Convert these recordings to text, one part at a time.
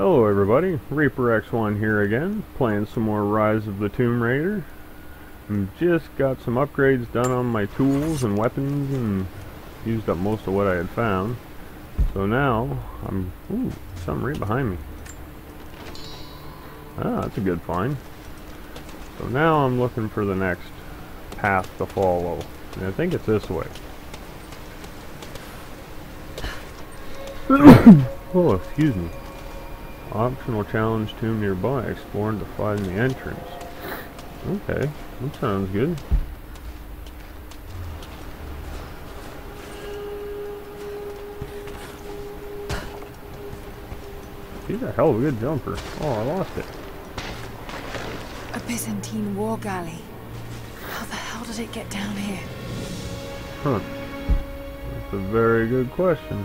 Hello everybody, Reaper X1 here again, playing some more Rise of the Tomb Raider. Just got some upgrades done on my tools and weapons and used up most of what I had found. So now, ooh, something right behind me. Ah, that's a good find. So now I'm looking for the next path to follow. And I think it's this way. Oh, excuse me. Optional challenge tomb nearby. Explore to find the entrance. Okay, that sounds good. He's a hell of a good jumper. Oh, I lost it. A Byzantine war galley. How the hell did it get down here? Huh. That's a very good question.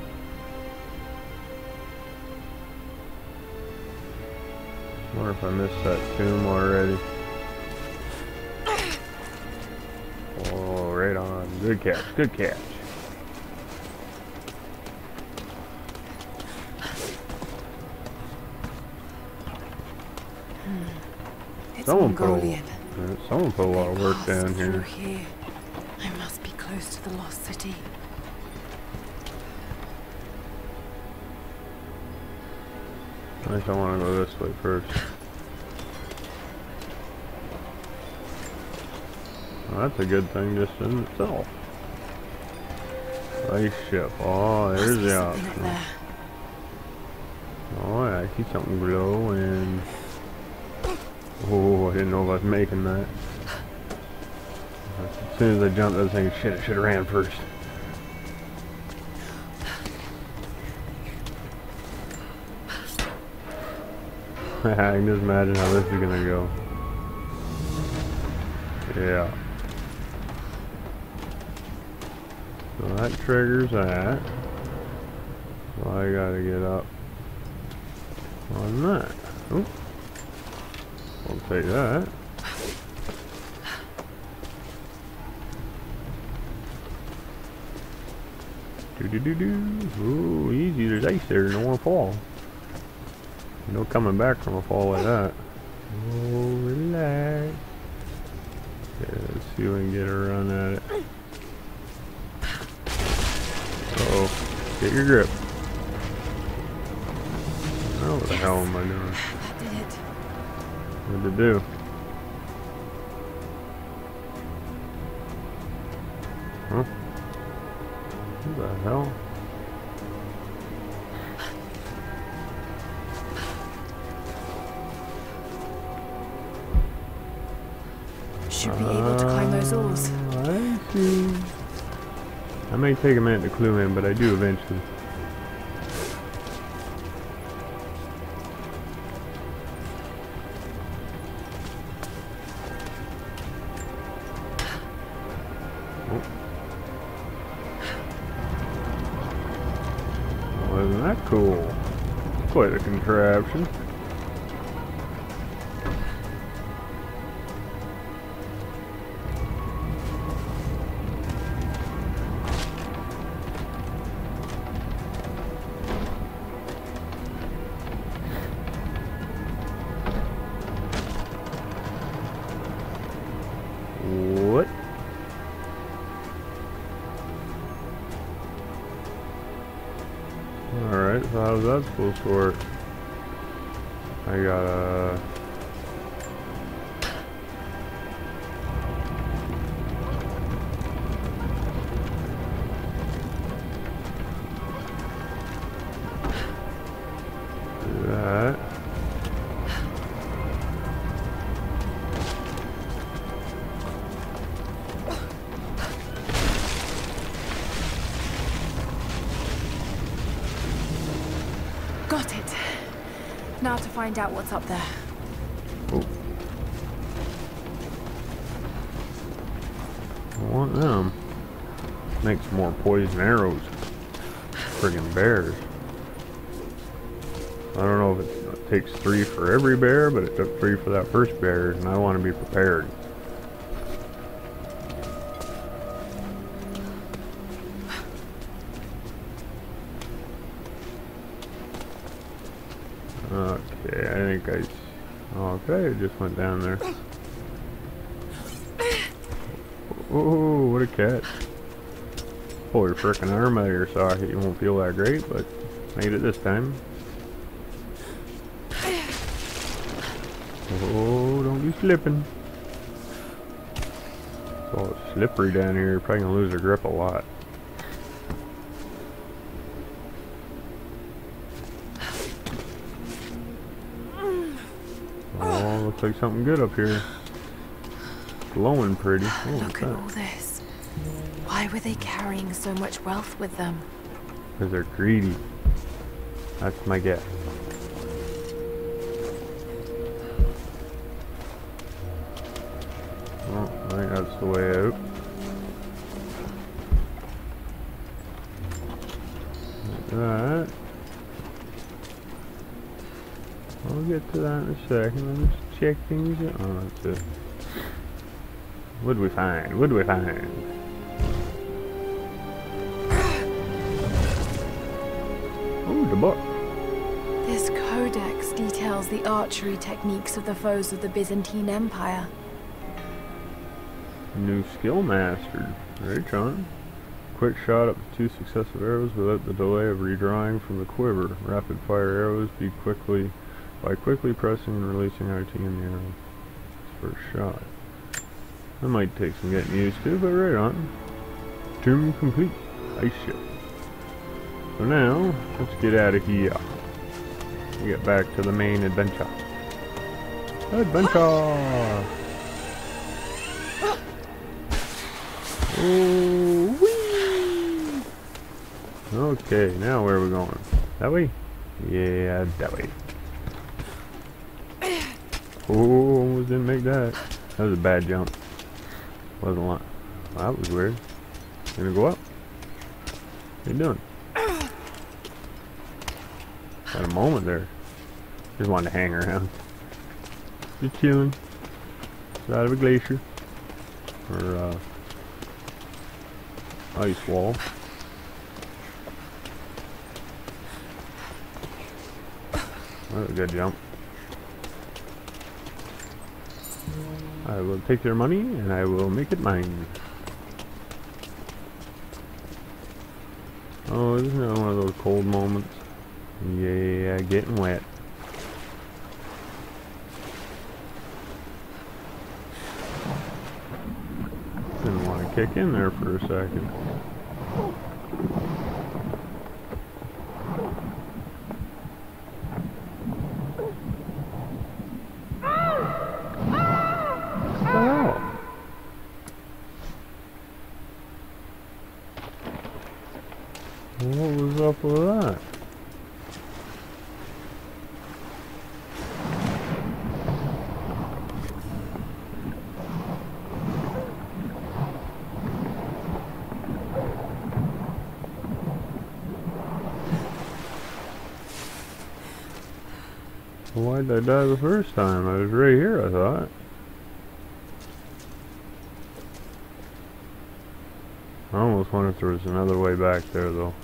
I wonder if I missed that tomb already. Oh, right on. Good catch, good catch. It's Someone Mongolian. put a lot of work down Through here. here. I must be close to the lost city. I think I want to go this way first. Well, that's a good thing just in itself. Ice ship. Oh, there's the option. Oh, yeah, I see something glowing. Oh, I didn't know if I was making that. As soon as I jumped, I was thinking, shit, I should have ran first. I can just imagine how this is gonna go. Yeah. So that triggers that. So I gotta get up on that. Oop. I'll take that. Ooh, easy. There's ice there. No more fall. No coming back from a fall like that. Oh, relax. Okay, let's see if we can get a run at it. Uh-oh. Get your grip. Oh, what the hell am I doing? That did it. What did it do? Huh? What the hell? Should be able to climb those oars. I see. I may take a minute to clue in, but I do eventually. Well, isn't that cool? Quite a contraption. What? Alright, so how's that supposed to work? I gotta... do that. Got it. Now to find out what's up there. Oh. I want them. Make some more poison arrows. Friggin' bears. I don't know if it takes 3 for every bear, but it took 3 for that first bear, and I want to be prepared. Okay, I think okay, it just went down there. Oh, what a catch. Pull your frickin' arm out of your socket, you won't feel that great, but made it this time. Oh, don't be slipping. It's all slippery down here, you're probably gonna lose your grip a lot. Oh, looks like something good up here. Glowing pretty. Oh, Look at all this. Why were they carrying so much wealth with them? Because they're greedy. That's my guess. Well, I think that's the way out. Like that. I'll get to that in a second. Let's check things out. Oh, that's it. What'd we find? What'd we find? Oh, the book. This codex details the archery techniques of the foes of the Byzantine Empire. New skill mastered. Right, John. Quick shot up to 2 successive arrows without the delay of redrawing from the quiver. Rapid fire arrows by quickly pressing and releasing RT in the arrow. First shot. That might take some getting used to, but right on. Tomb complete. Ice ship. So now, let's get out of here. We get back to the main adventure. Adventure! Oh, whee! Okay, now where are we going? That way? Yeah, that way. Oh, almost didn't make that. That was a bad jump. Wasn't like. Well, that was weird. Gonna go up. What are you doing? Had a moment there. Just wanted to hang around. Just chilling. Side of a glacier. Or, ice wall. That was a good jump. I will take your money and I will make it mine. Oh, isn't that one of those cold moments? Yeah, getting wet. Didn't want to kick in there for a second. What was up with that? Why'd I die the first time? I was right here, I thought. I almost wonder if there was another way back there, though.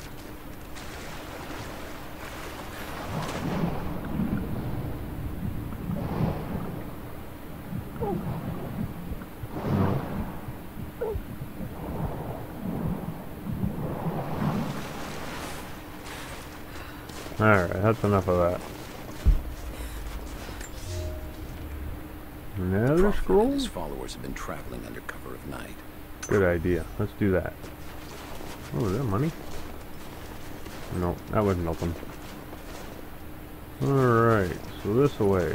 Alright, that's enough of that. Another scroll? His followers have been traveling under cover of night. Good idea. Let's do that. Oh, is that money? No, that wasn't open. Alright, so this way.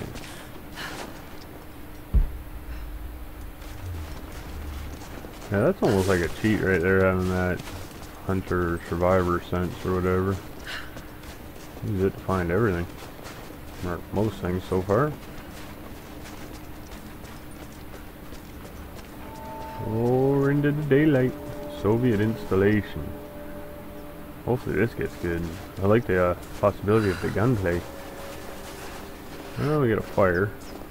Yeah, that's almost like a cheat right there, having that hunter survivor sense or whatever. Use it to find everything. Or most things so far. Oh, into the daylight. Soviet installation. Hopefully this gets good. I like the possibility of the gunplay. Oh, we got a fire.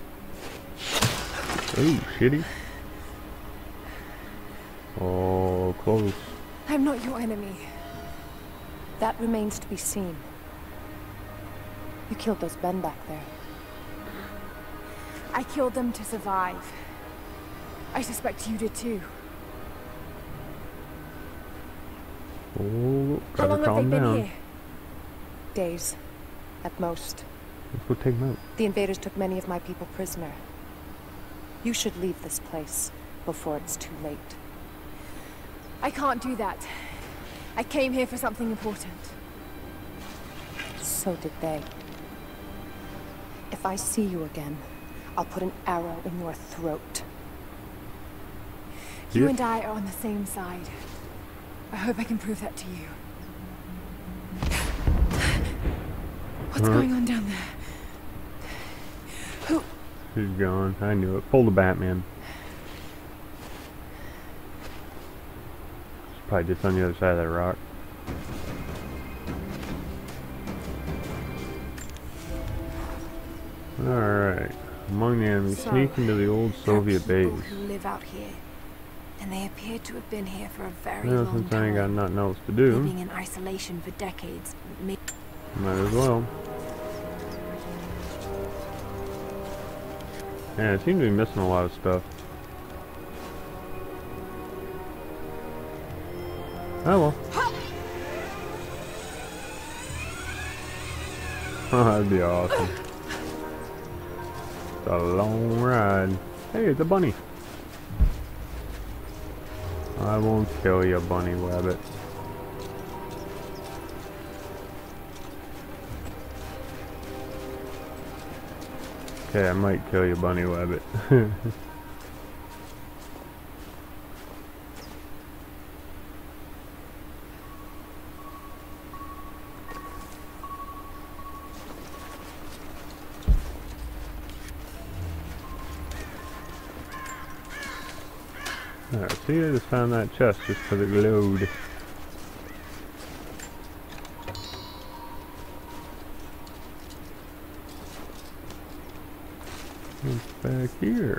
Oh, shitty. Oh, close. I'm not your enemy. That remains to be seen. You killed those men back there. I killed them to survive. I suspect you did too. Oh, How gotta long have they calm been down. here? Days, at most. Let's go take them out. The invaders took many of my people prisoner. You should leave this place before it's too late. I can't do that. I came here for something important. So did they. If I see you again, I'll put an arrow in your throat. You Yeah. and I are on the same side. I hope I can prove that to you. What's going on down there? Who? She's gone. I knew it. Pull the Batman. She's probably just on the other side of that rock. Alright. Among the enemy, So, sneak into the old Soviet there are base. people who live out here, and they appear to have been here for a very Well, long since I ain't got time, nothing else to do, living in isolation for decades. might as well. Yeah, I seem to be missing a lot of stuff. Oh well. Oh, that'd be awesome. It's a long ride. Hey, it's a bunny. I won't kill you, bunny rabbit. Okay, I might kill you, bunny rabbit. Alright, see, I just found that chest just because it glowed. What's back here?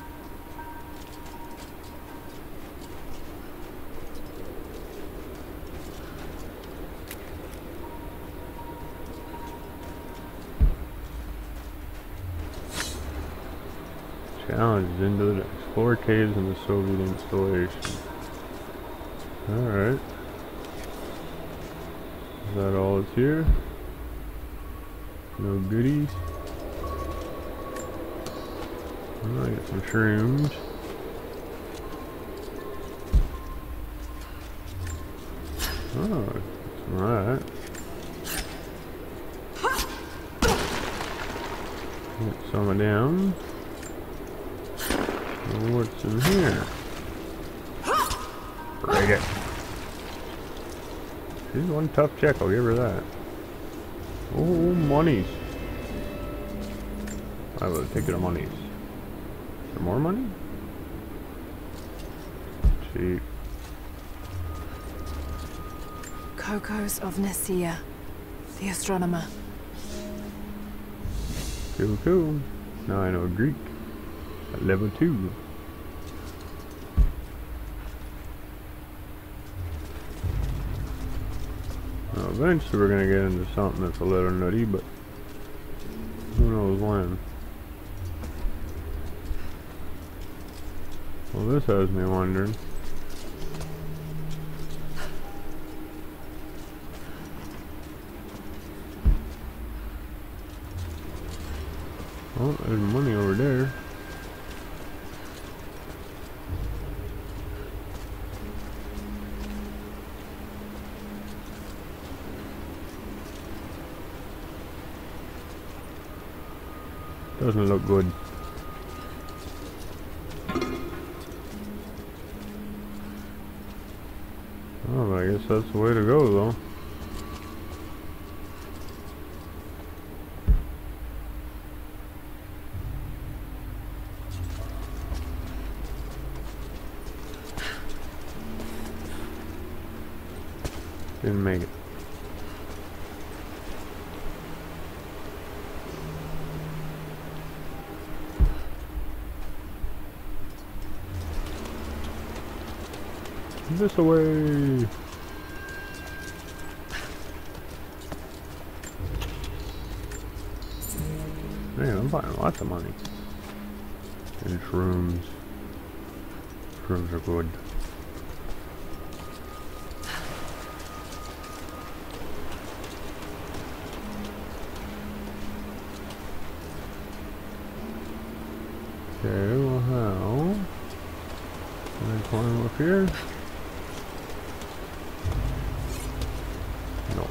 Challenge into the explore caves in the Soviet installation. Alright. Is that all that's here? No goodies. Oh, I got some shrooms. Oh, alright. Get some down. What's in here? Break it. She's one tough chick, I'll give her that. Oh, monies. I will take the monies. Is there more money? Cheap. Kokos of Nicaea, the astronomer. Cool, cool. Now I know Greek. At level 2. Now eventually we're gonna get into something that's a little nutty, but who knows when. Well, this has me wondering. Oh, there's money over there. Doesn't look good. Oh, I guess that's the way to go, though. Didn't make it. This away. Man, I'm finding lots of money. And shrooms. Shrooms are good. Okay, well how? Can I climb up here? No.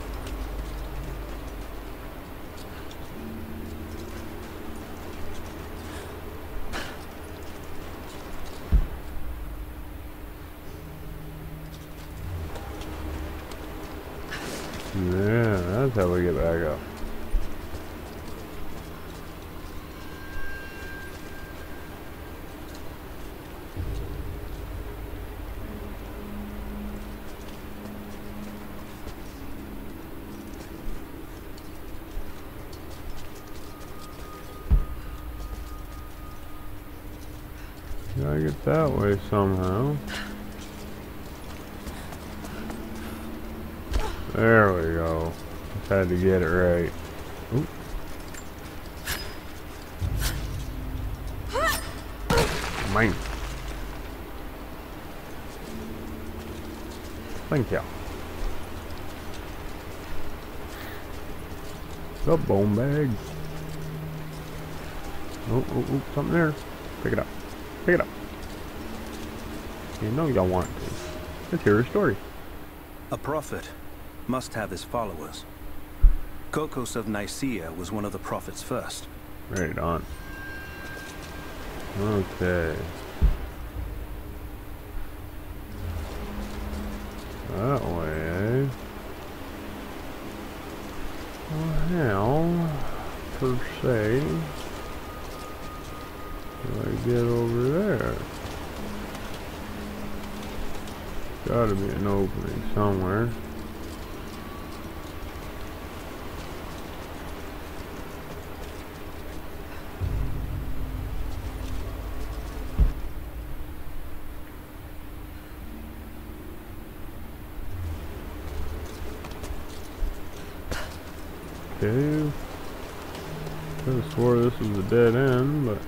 Yeah, that's how we get back up. Gotta get that way somehow. There we go. Just had to get it right. Oop. Mine. Thank you. The bone bag. Oh, oh, oh, something there. Pick it up. Pick it up. You know y'all want to. Let's hear a story. A prophet must have his followers. Kokos of Nicaea was one of the prophets first. Right on. Okay. That way. Well, how, per se, do I get over there? Gotta be an opening somewhere. Okay. Could have swore this was a dead end, but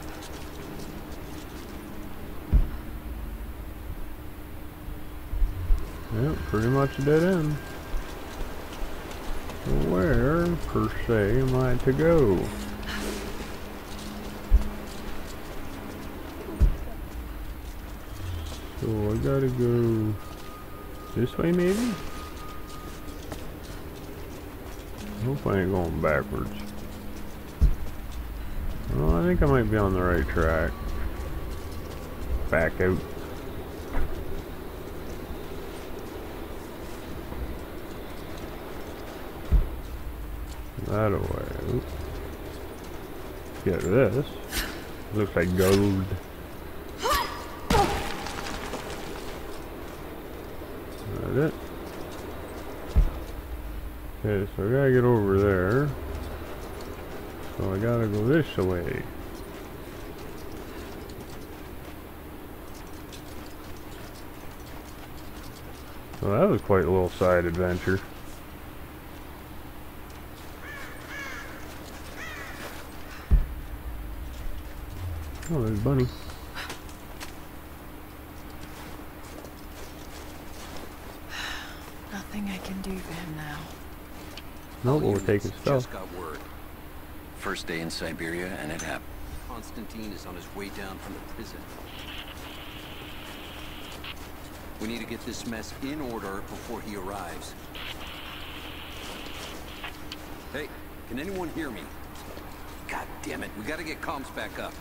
yep, pretty much a dead end. So where, per se, am I to go? So I gotta go this way, maybe? I hope I ain't going backwards. Well, I think I might be on the right track. Back out. That away. Oops. Get this. Looks like gold. That it. Okay, so I gotta get over there. So I gotta go this way. So that was quite a little side adventure. Oh, there's Bunny. Nothing I can do for him now. No, we'll take his stuff. Just got word. First day in Siberia, and it happened. Constantine is on his way down from the prison. We need to get this mess in order before he arrives. Hey, can anyone hear me? God damn it, we gotta get comms back up.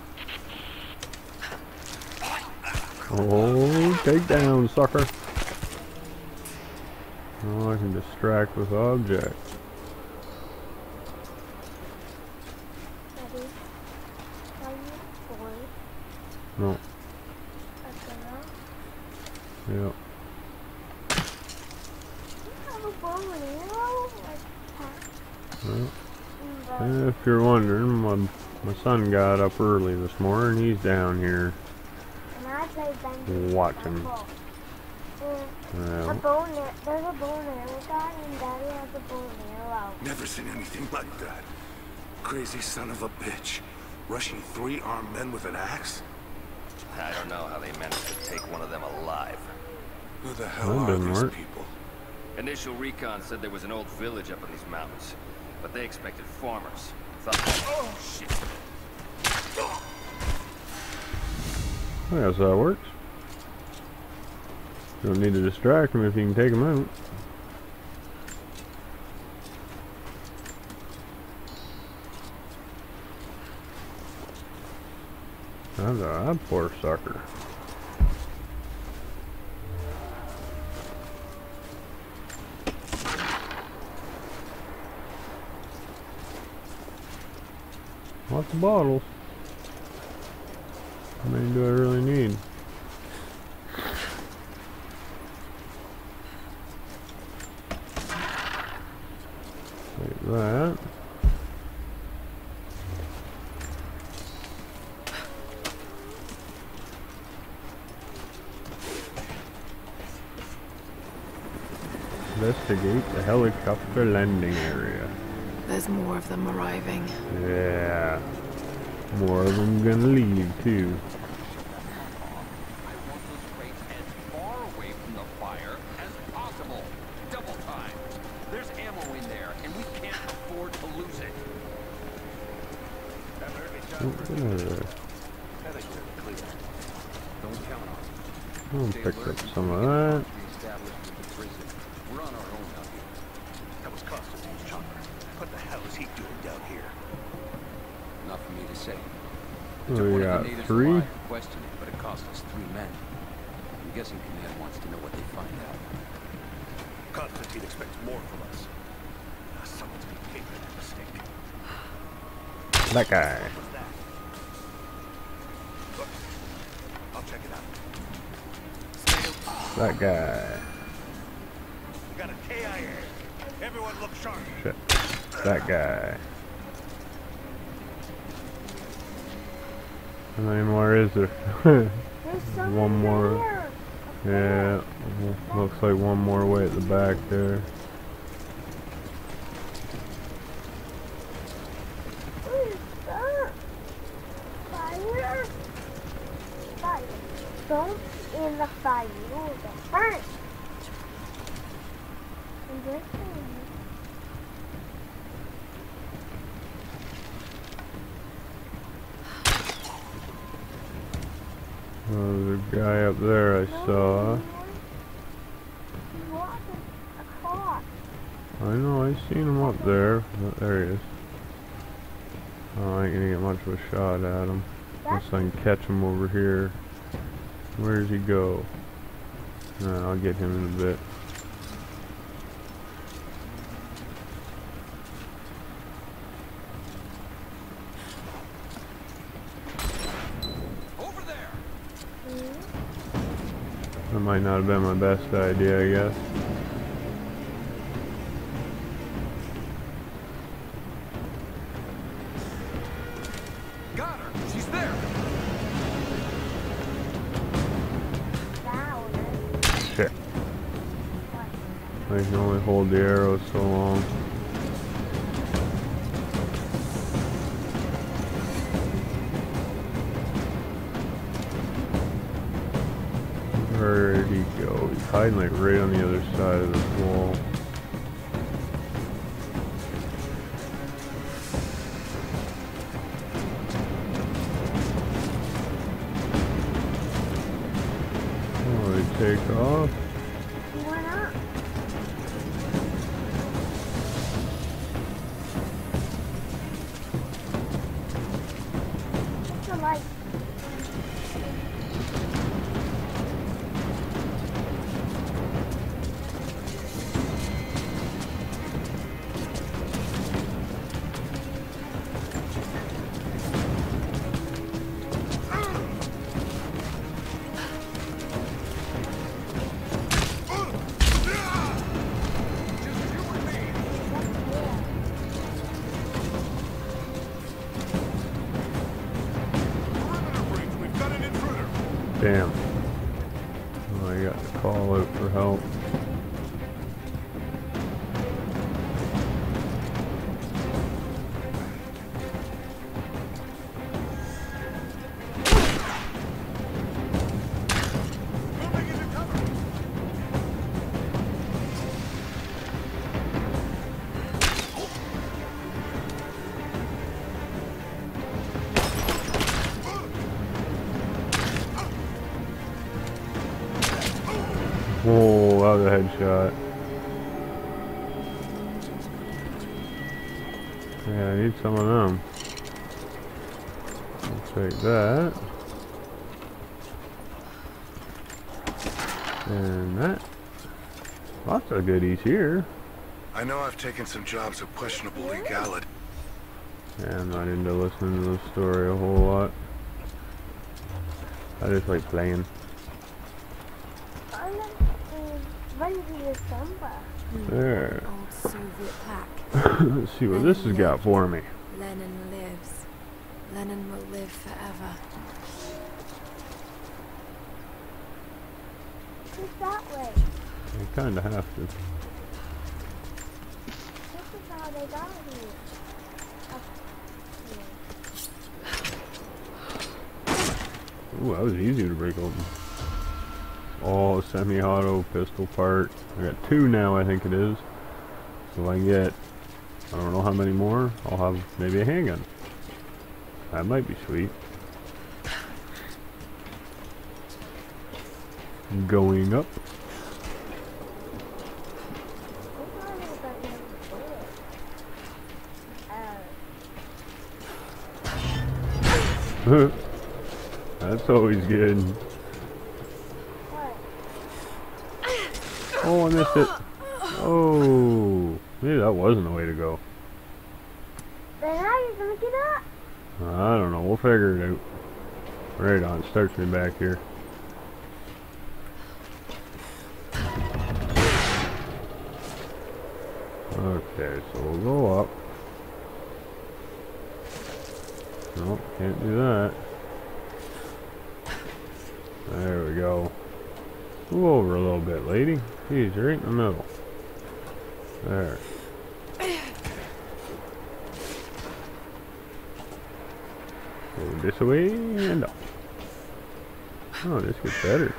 Oh, take down, sucker. Oh, I can distract with objects. Daddy, are you bored? No. Yeah. You have a bow and arrow? Well, if you're wondering, my son got up early this morning. He's down here And I play Benji. watching. There's a bow and arrow guy, and Daddy has a bow and arrow. Never seen anything like that. Crazy son of a bitch. Rushing 3 armed men with an axe? I don't know how they managed to take one of them alive. Who the hell That are doesn't these work. people? Initial recon said there was an old village up in these mountains, but they expected farmers. Oh, shit. I guess that works. You don't need to distract them if you can take them out. That poor sucker. Lots of bottles. How many do I really need? Like that. Investigate the helicopter landing area. There's more of them arriving. Yeah. More of them gonna leave too. I want those crates as far away from the fire as possible. Double time. There's ammo in there, and we can't afford to lose it. There. Don't count on it. I'll Stay pick alert up until some we of get that. the establishment of prison. We're on our own out here. That was Constantine's chopper. What the hell is he doing down here? Not for me to say. Oh, Took we one of got the natives 3. alive to question it, but it cost us 3 men. I'm guessing Command wants to know what they find out. Constantine expects more from us. Someone's been making a mistake. That guy. What's that? Look, I'll check it out. That guy. We got a KIA. Everyone look sharp. Shit. That guy. How many more is there? There's someone One more. there. Yeah. Looks like one more way at the back there. What is that? Fire? Fire. Don't in the fire. You will get burnt. And this thing. Oh, there's a guy up there I saw. He's walking across. I know, I seen him up there. Oh, there he is. Oh, I ain't gonna get much of a shot at him. Unless I can catch him over here. Where does he go? I'll get him in a bit. Over there! That might not have been my best idea, I guess. Got her! She's there! Down. Shit. I can only hold the arrow so long. Where did he go? He's hiding like right on the other side of this wall. Oh, they take off. He went up. What's the light? Damn. Oh, I got to call out for help. Oh, the headshot. Yeah, I need some of them. I'll take that. And that. Lots of goodies here. I know I've taken some jobs of questionable legality. Yeah, I'm not into listening to the story a whole lot. I just like playing. There. Old Soviet plaque. Let's see what this has got for me. Lenin lives. Lenin will live forever. Who's that way? You kinda have to. This is how they got here. Ooh, that was easy to break open. Oh, semi-auto pistol part. I got 2 now, I think it is. So if I get, I don't know how many more, I'll have maybe a handgun. That might be sweet. Going up. That's always good. Oh, I missed it. Oh, maybe that wasn't the way to go. Then how are you gonna get up? I don't know. We'll figure it out. Right on. Starts me back here. Okay, so we'll go up. Nope, can't do that. There we go. Move over a little bit, lady. Jeez, you're right in the middle. There. Go this way and up. Oh, this gets better.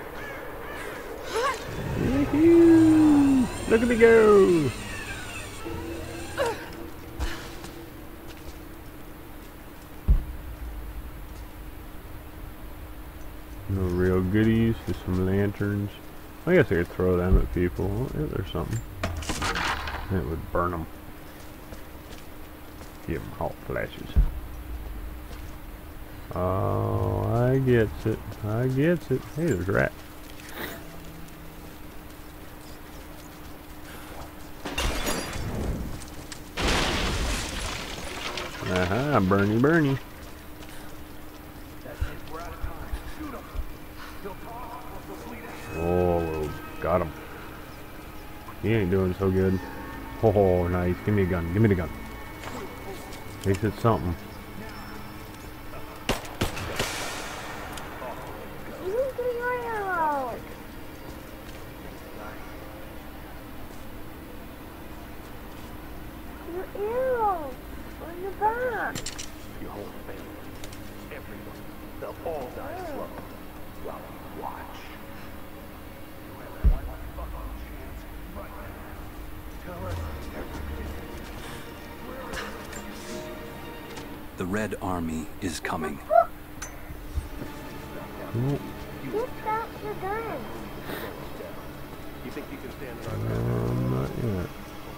Look at me go! No real goodies, just some lanterns. I guess I could throw them at people. Oh, yeah, there's something. It would burn them. Give them hot flashes. Oh, I gets it. I gets it. Hey, there's a rat. Aha, Bernie, Bernie. Oh, got him. He ain't doing so good. Oh, nice. Give me a gun. Give me the gun. At least it's something. You can get your arrow. Your arrow on the back. Your whole family, everyone, they'll all die slow. Well, watch. You have one fucking chance right now. Tell us everything. The Red Army is coming. Get back your gun. You think you can stand it on Not yet.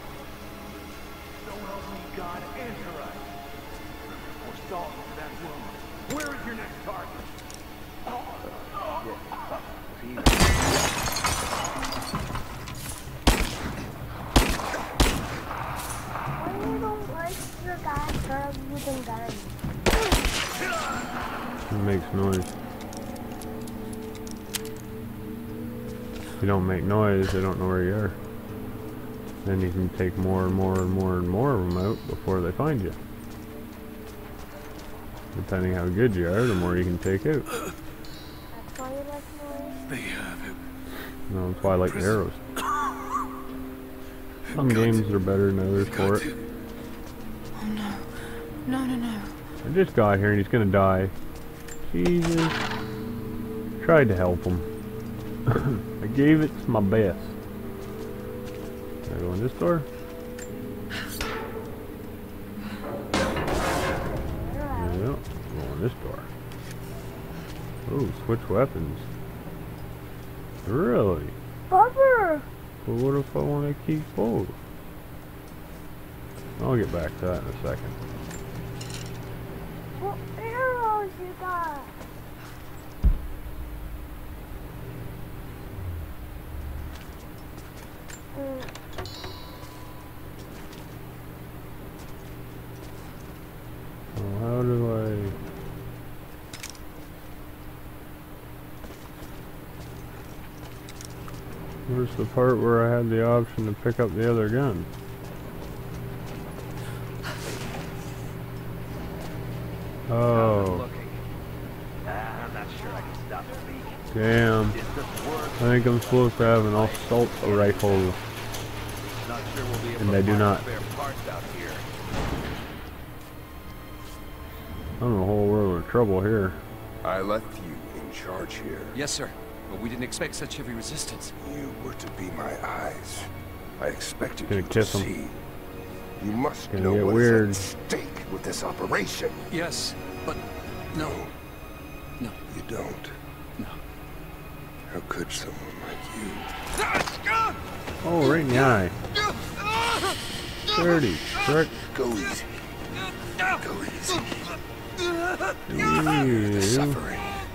So help me God and your eyes. We're stalling for that woman. Where is your next target? When you don't like your guy girl using guns. It makes noise. If you don't make noise, they don't know where you are. Then you can take more and more and more and more of them out before they find you. Depending how good you are, the more you can take out. That's why you like noise. They have him. No, that's why I like the arrows. Some games are better than others for it. Oh no. No, no, no. I just got here and he's gonna die. Jesus. Tried to help him. I gave it my best. Can I go in this door? Yeah, go in this door. Oh, switch weapons. Really? Bubber! But what if I want to keep both? I'll get back to that in a second. What arrows you got? Well, how do I... Where's the part where I had the option to pick up the other gun? Oh. I'm not sure I can stop the leak. Damn. This doesn't work. I think I'm supposed to have an assault rifle, Not sure we'll be able and to I do find not. spare parts out here. I'm in a whole world of trouble here. I left you in charge here. Yes, sir. But we didn't expect such heavy resistance. You were to be my eyes. I expected Gonna you to kiss 'em. see. You must Gonna know get what weird. is at stake with this operation. Yes, but no. No. You don't. No. How could someone like you? Oh, right in the eye. Dirty trick. Go easy. Go easy. Ew. Suffering.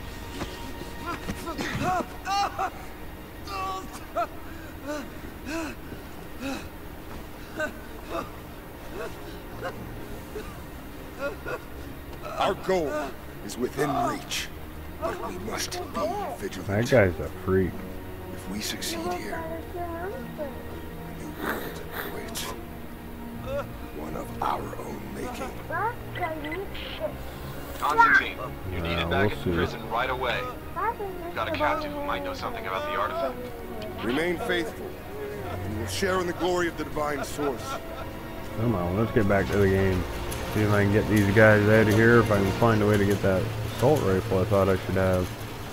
Our goal is within reach, but we must be That vigilant. guy's a freak. If we succeed here, a new world awaits. One of our own making. Constantine, you need it back we'll in see. prison right away. We've got a captive who might know something about the artifact. Remain faithful, and we'll share in the glory of the divine source. Come on, let's get back to the game. See if I can get these guys out of here, if I can find a way to get that assault rifle I thought I should have.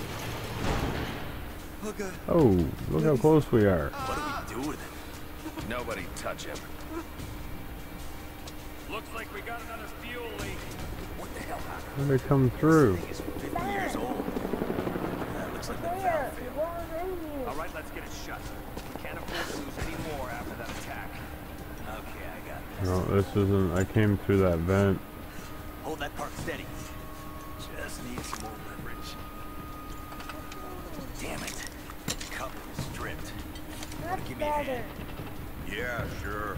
Oh, look how close we are. What do we do with it? Nobody touch him. Looks like we got another fuel leak. What the hell happened? How'd they come through? This thing is 50 years old. Looks like the valve failed. All right, let's get it shut. We can't afford to lose any more after that attack. Okay, I got this. No, this isn't. I came through that vent. Hold that part steady. Just need some more leverage. Damn it. The cover is stripped. Give me a hand. Yeah, sure.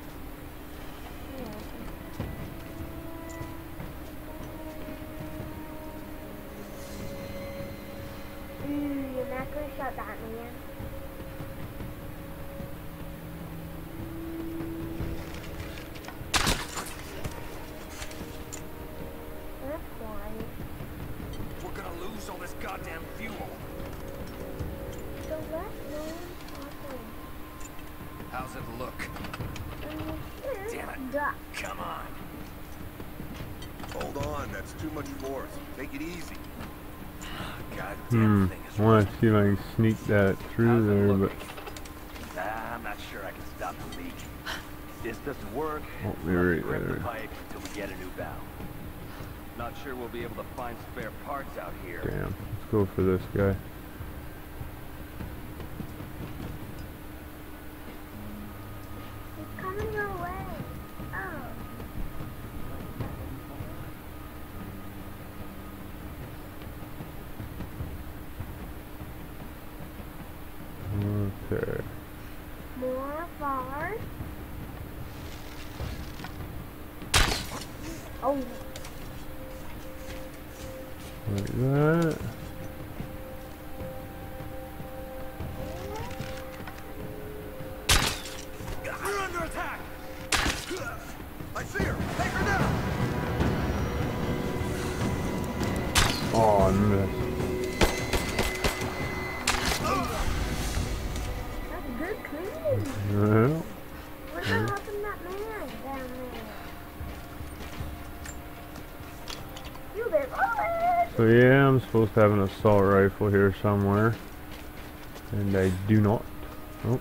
You're not gonna shut that man. That's quiet. We're gonna lose all this goddamn fuel. So let no one talk. How's it look? Damn it. Duck. Come on. Hold on, that's too much force. Take it easy. Goddamn thing is I want to see if I can sneak that through there, but I'm not sure I can stop the leak. This doesn't work. oh, they're right Grip the there. pipe until we get a new valve. Not sure we'll be able to find spare parts out here. Damn, let's go for this guy. He's coming your way. Oh. Okay. More forward. Oh. Like that. We're under attack! I see her! Take her down! Oh, I missed. That's good clean. Well, What happened to that man down there? You been rolling. so yeah, I'm supposed to have an assault rifle here somewhere. And I do not. Oh.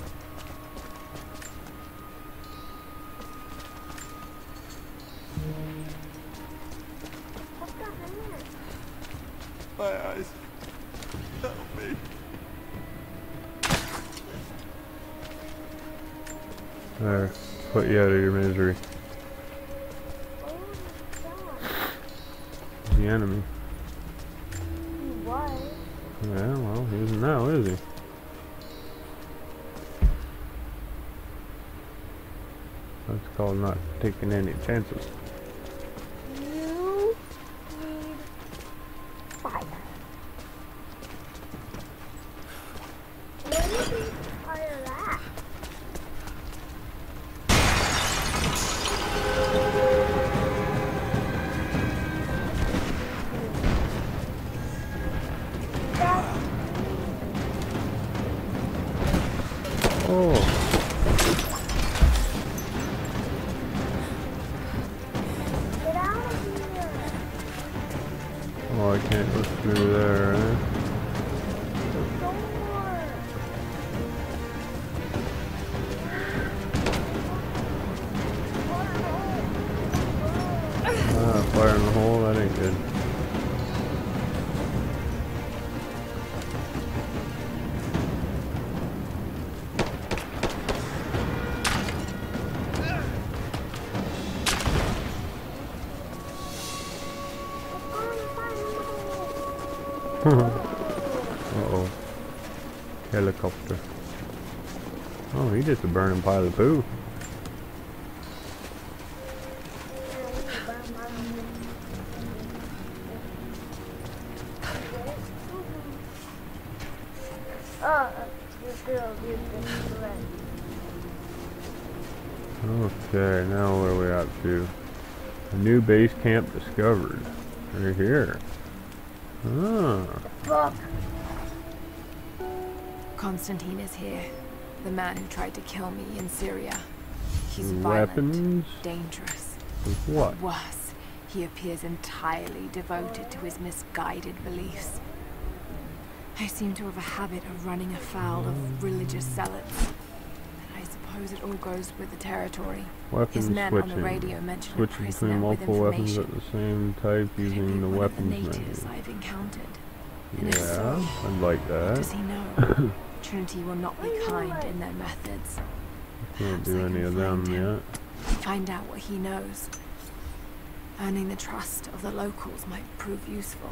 What's that man? My eyes. Help me. There, put you out of your misery. The enemy. He was. Yeah, well, he isn't now, is he? That's called not taking any chances. You need fire. Where did you fire that? Oh. Get out of here. Oh, I can't go through there, eh? Ah, fire in the hole, that ain't good. Uh-oh. Helicopter. Oh, he just a burning pile of poo. Okay, now what are we up to? A new base camp discovered. Right here. Ah. Constantine is here. The man who tried to kill me in Syria. He's Weapons? violent, dangerous. With what? But worse, he appears entirely devoted to his misguided beliefs. I seem to have a habit of running afoul of religious zealots. But I suppose it all goes with the territory. Weapons His men switching. on the radio mentioned a Switching prisoner between with multiple weapons information. at the same type Could it using be the one of the weapons natives menu. I've encountered? And if Yeah, so, I'd like what that. does he know? Trinity will not be kind in their methods. Can't Perhaps do I any can of find them him, yet. find out what he knows. Earning the trust of the locals might prove useful.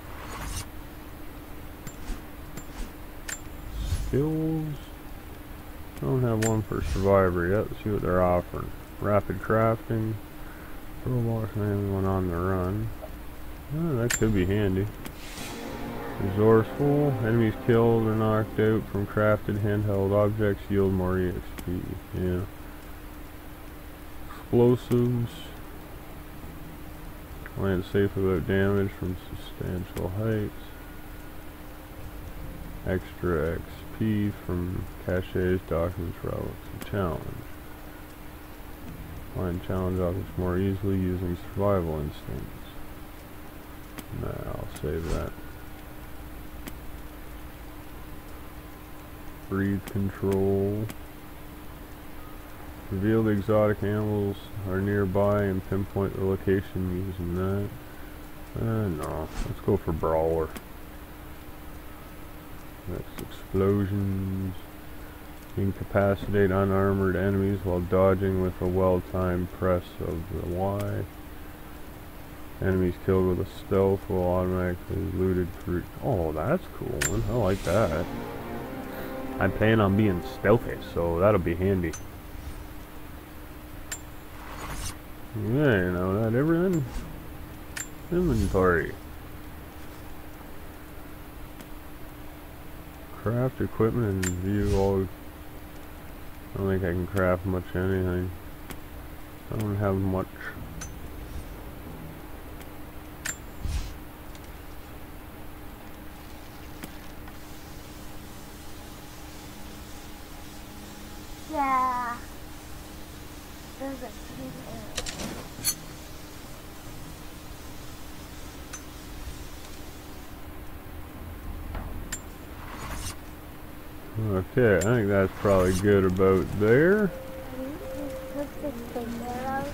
Skills. Don't have one for survivor yet. Let's see what they're offering. Rapid crafting. Robot and one on the run. Oh, that could be handy. Resourceful. Enemies killed or knocked out from crafted handheld objects yield more EXP. Yeah. Explosives. Land safe without damage from substantial heights. Extra XP from caches, documents, relics, and challenge. Find challenge objects more easily using survival instincts. Nah, I'll save that. Breed control. Reveal the exotic animals are nearby and pinpoint the location using that. No. Let's go for brawler. Next, explosions. Incapacitate unarmored enemies while dodging with a well-timed press of the Y. Enemies killed with a stealth will automatically looted through. Oh, that's cool, man. I like that. I plan on being stealthy, so that'll be handy. Yeah, you know that everything. Inventory. Craft equipment and view all. I don't think I can craft much anything. I don't have much. Yeah. There's a big arrow. Okay, I think that's probably good about there. Put this big arrow.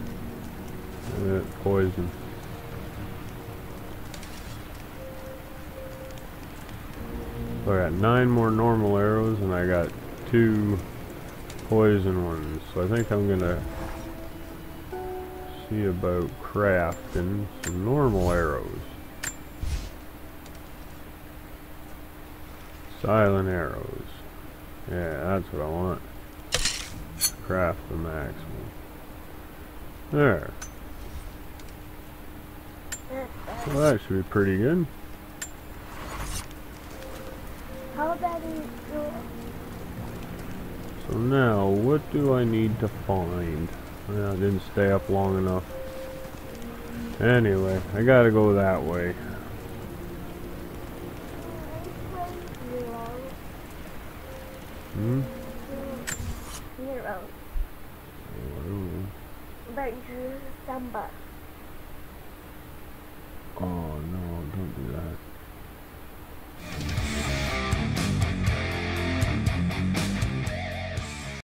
Poison. So I got 9 more normal arrows and I got 2 poison ones. So I think I'm gonna see about crafting some normal arrows. Silent arrows. Yeah, that's what I want. Craft the maximum. There. Well, that should be pretty good. How about you go? So now, what do I need to find? Well, I didn't stay up long enough. Anyway, I gotta go that way. Hmm? Hero. Oh, But you stumble.